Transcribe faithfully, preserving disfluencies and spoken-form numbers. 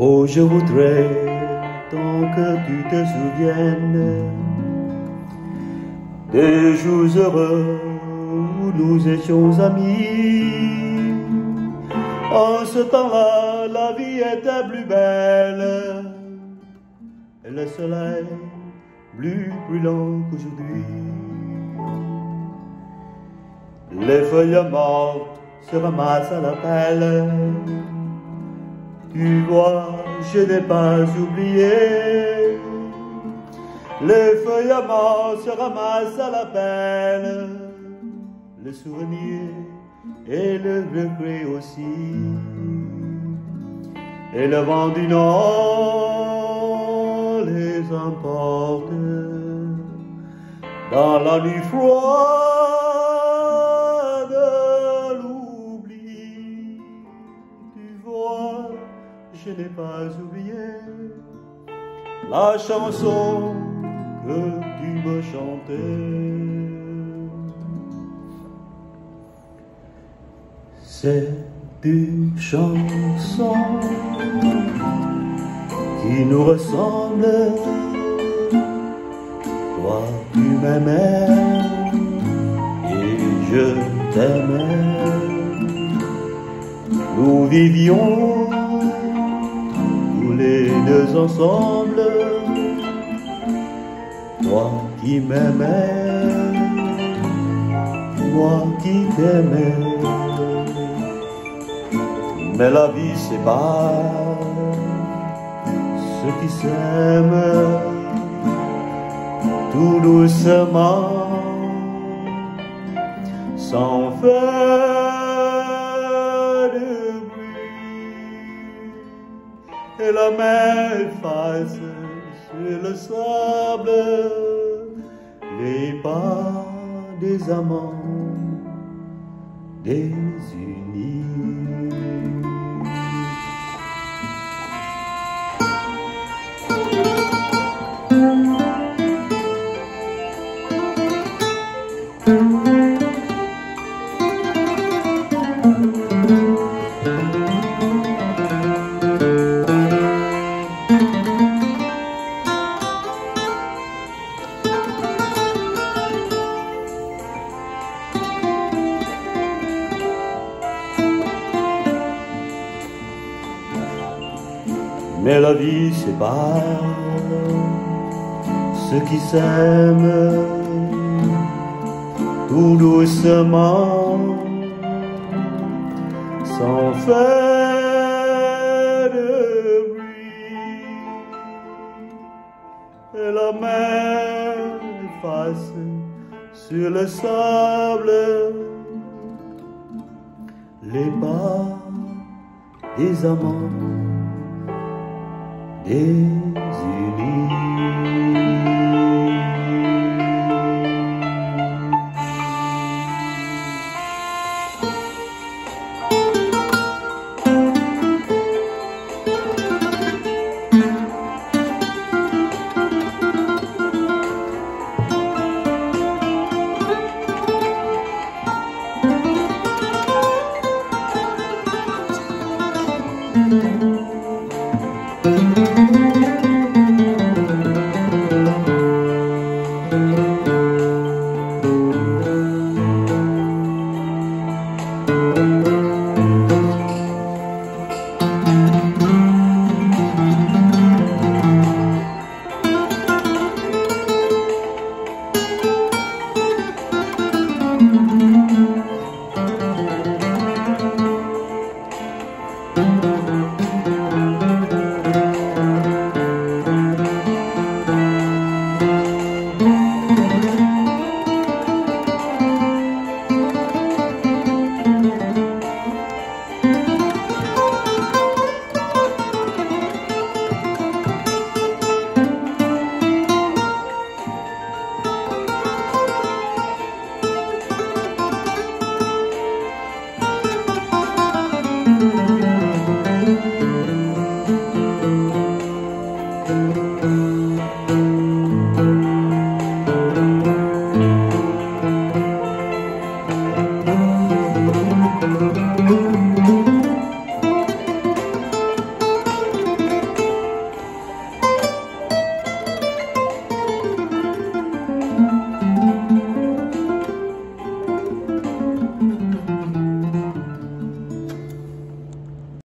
Oh, je voudrais tant que tu te souviennes des jours heureux où nous étions amis. En ce temps-là, la vie était plus belle et le soleil plus brûlant qu'aujourd'hui. Les feuilles mortes se ramassent à la pelle. Tu vois, je n'ai pas oublié. Les feuilles mortes se ramassent à la pelle. Le souvenir et le regret aussi. Et le vent du nord les emporte dans la nuit froide de l'oubli. Tu vois, je n'ai pas oublié la chanson que tu me chantais. C'est une chanson qui nous ressemble. Toi, tu m'aimais et je t'aimais. Nous vivions tous les deux ensemble. Toi qui m'aimais, moi qui t'aimais. Mais la vie sépare ceux qui s'aiment tout doucement, sans faire de bruit. Et la mer efface sur le sable les pas des amants désunis. Mais la vie sépare ceux qui s'aiment tout doucement, sans faire de bruit. Et la mer efface sur le sable les pas des amants. Et